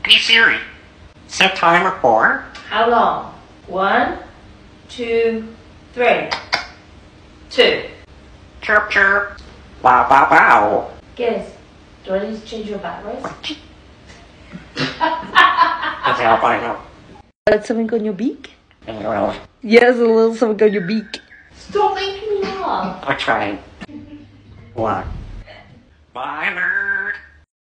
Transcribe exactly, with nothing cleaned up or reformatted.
Hey Siri, set timer for How long? One, two, three. Two. chirp chirp. Wow wow wow. Guess. Do I need to change your batteries? That's how I know. Got something on your beak? Well, Yes, a little something on your beak. Stop making me laugh. I'm trying. What? Bye, nerd.